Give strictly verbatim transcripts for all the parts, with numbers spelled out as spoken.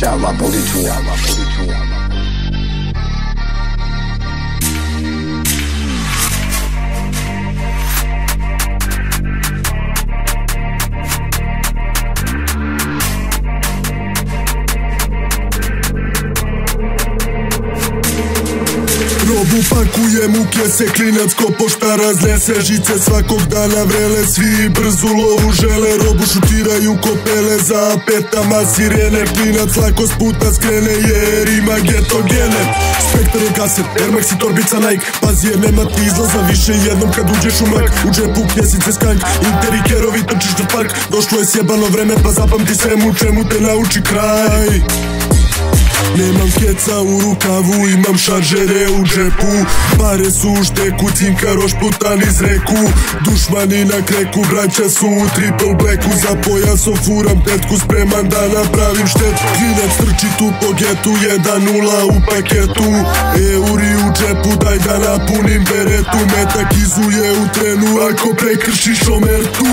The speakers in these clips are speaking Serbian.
Själva politur. Robu pakujem u kese, klinac ko pošta raznese. Žice svakog dana vrele, svi brzu lovu žele. Robu šutiraju ko pele, za petama sirene. Klinac lako s puta skrene jer ima getogene. Spektar je kaset, Air Max i torbica Nike. Pazi jer nema ti izlaza više jednom kad uđeš u mak. U džepu knjesice skank, Inter i kerovi, trčiš do park. Došlo je sjebano vreme pa zapamti svemu čemu te nauči kraj. Nemam keca u rukavu, imam šaržere u džepu. Pare su u šteku, cinka roš putan iz reku. Dušmani na kreku, braća su u triple blacku. Za pojasom furam tetku, spreman da napravim štetu. Klinac trči tu po getu, jedan nula u paketu. Euri u džepu, daj da napunim beretu. Metak izuje u trenu, ako prekršiš omertu.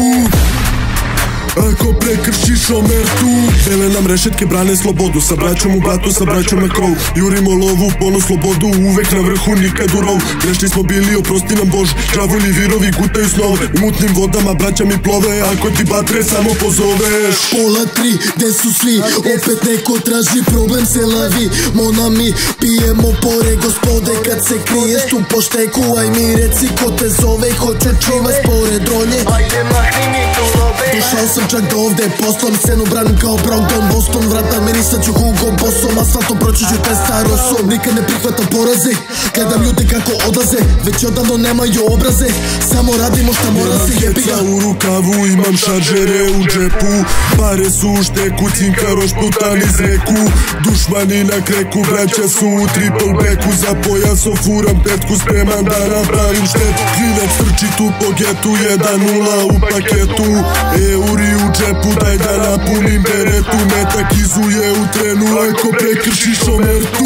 Ako prekršiš omertu. Dele nam rešetke, brane slobodu. Sa braćom u blatu, sa braćom na krovu. Jurimo lovu, ponos slobodu, uvek na vrhu, nikad u rovu. Grešni smo bili, oprosti nam Bože. Đavolji virovi gutaju snove. U mutnim vodama braća mi plove. Ako ti batre samo pozoveš. Pola tri, gde su svi? Opet neko traži, problem se lavi. Monami, pijemo pore gospode. Kad se kriješ tu po šteku, aj mi reci ko te zove. Hoću čivas pored ronje. Ajde mahni mi to lobe. Došao sam čak do ovde, poslom scenu branim kao Brogdon, Boston. Vrata mirisat ću Hugo Bossom, asfaltom proći ću testarosom. Nikad ne prihvatam poraze, gledam ljude kako odlaze. Već odavno nemaju obraze, samo radimo šta mora se, jebi ga. U rukavu, imam šaržere u džepu. Pare su u šteku, cinka roš putan iz reku. Dušmani na kreku, braća su u triple blacku. Za pojasom furam tetku, spreman da napravim štetu. Klinac trči tu po getu, jedan nula u paketu. Euri u džepu, daj da napunim beretu. Metak izuje u trenu, ako prekršiš omertu.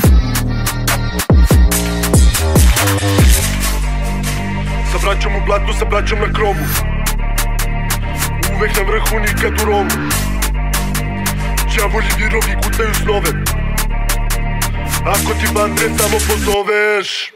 Sa braćom u blatu, sa braćom na krovu. Uvek na vrhu, nikad u rovu. Đavolji virovi gutaju snove. Ako ti batre samo pozoveš.